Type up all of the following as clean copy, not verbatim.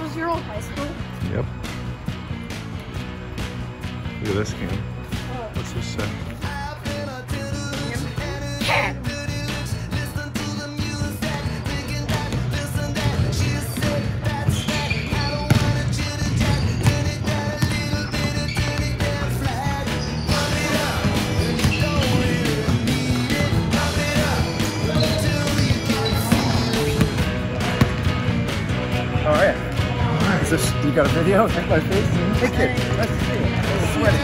was your old high school? Yep. Look at this, Cam. What's this say? All right. Is this, you got a video? Take my face. Take it. Let's see it. I'm sweating.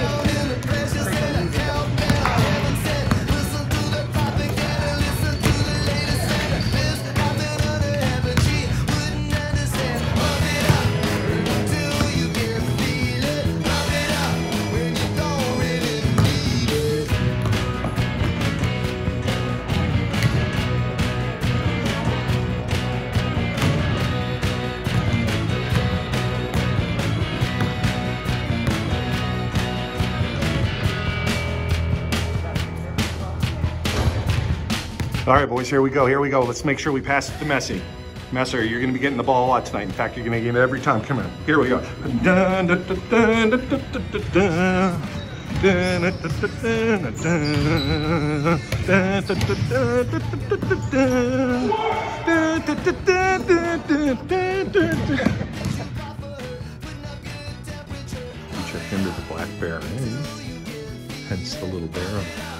All right, boys, here we go. Here we go. Let's make sure we pass it to Messi. Messer, you're going to be getting the ball a lot tonight. In fact, you're going to get it every time. Come on. Here we go. Check into the black bear. Hence the little bear.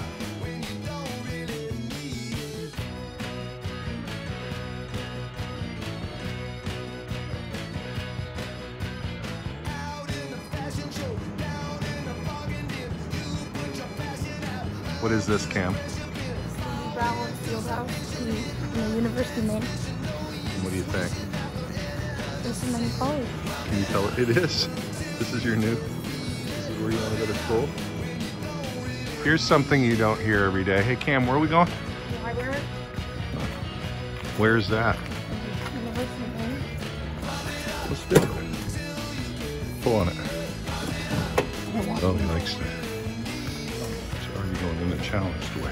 What is this, Cam? Brown Fieldhouse in the University of Maine. What do you think? This is Maine College. Can you tell it? It is. This is your new. This is where you want to go to school. Here's something you don't hear every day. Hey, Cam, where are we going? The library. Where's that? University of Maine. Let's do it. Pull on it. Oh, he likes it. It's already going in a challenged way.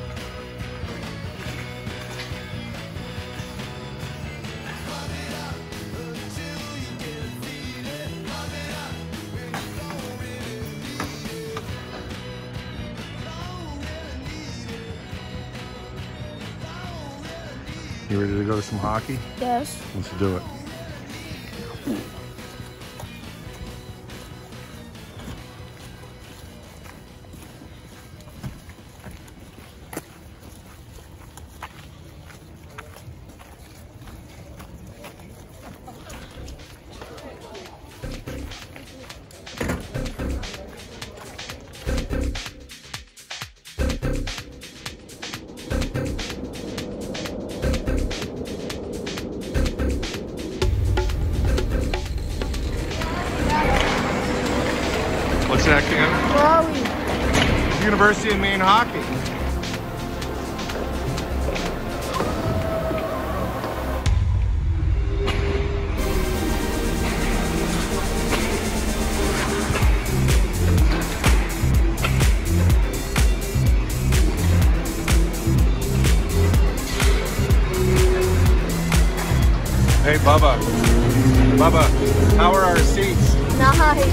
You ready to go to some hockey? Yes. Let's do it. What's that, Cam? Where are we? University of Maine hockey. Hey, Bubba. Bubba, how are our seats? Nice.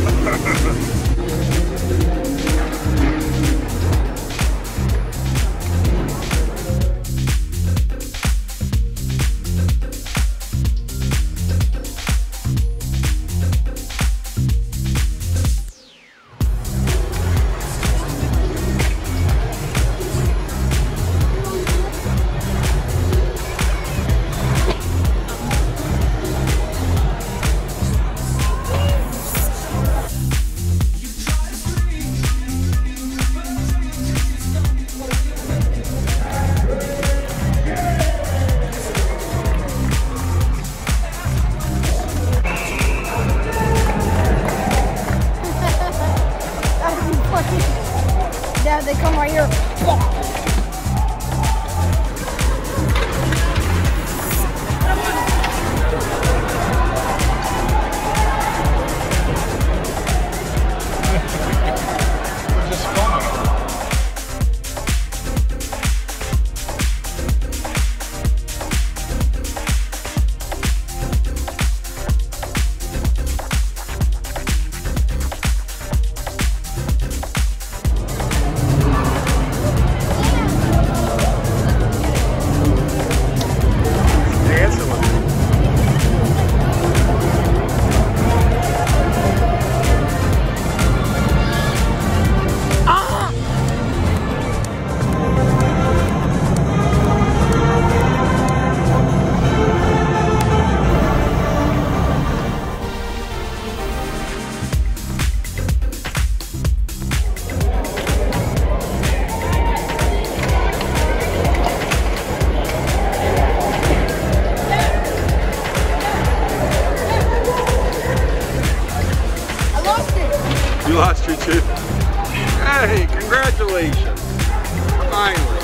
Dad, they come right here. You lost your tooth? Hey, congratulations. Finally.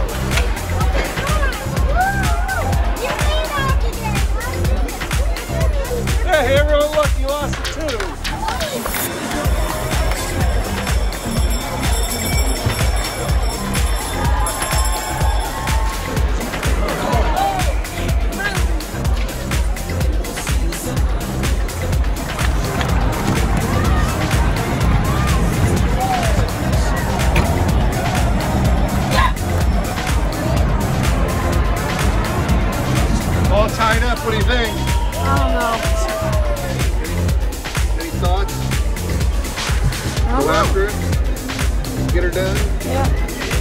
Hey, everyone, look, you lost a tooth. All tied up, what do you think? I don't know. Any thoughts? Go after it? Get her done? Yeah.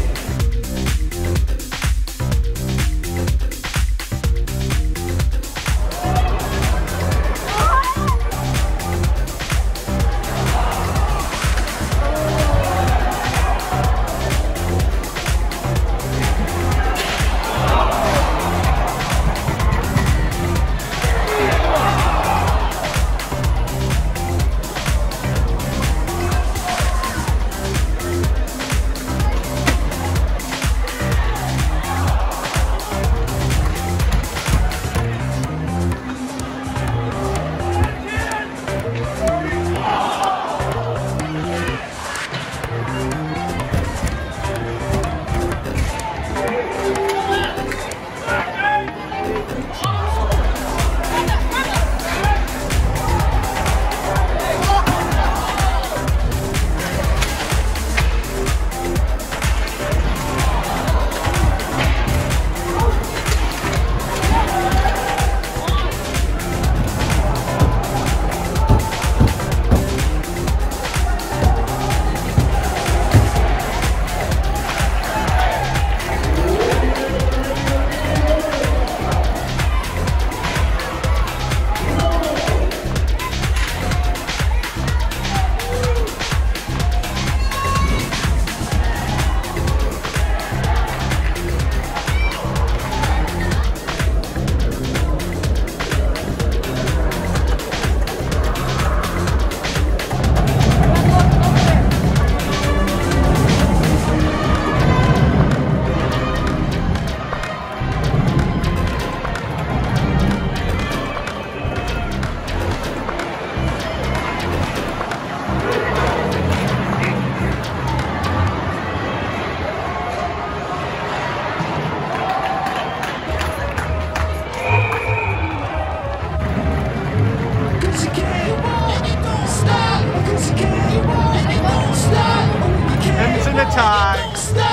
Into the tie.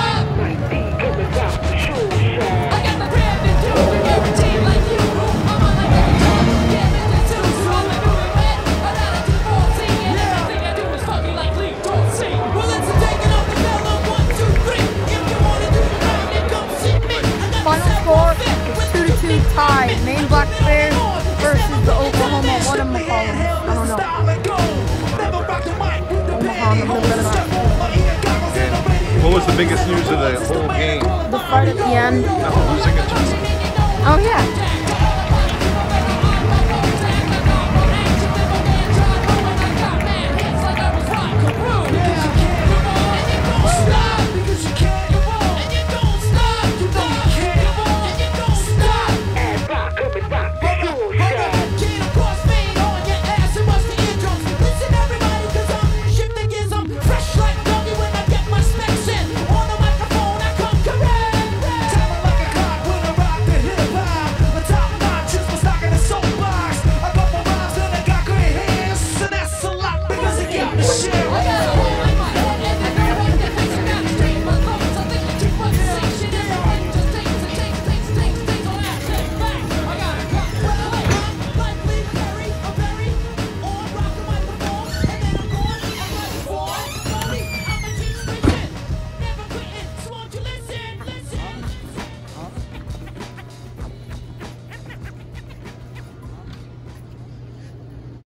Final score is 2-2 tie. Maine Black Bears versus the Oklahoma. What am I calling? I don't know. Omaha. What was the biggest news of the whole game? The fight at the end. No, losing a tooth. Oh yeah.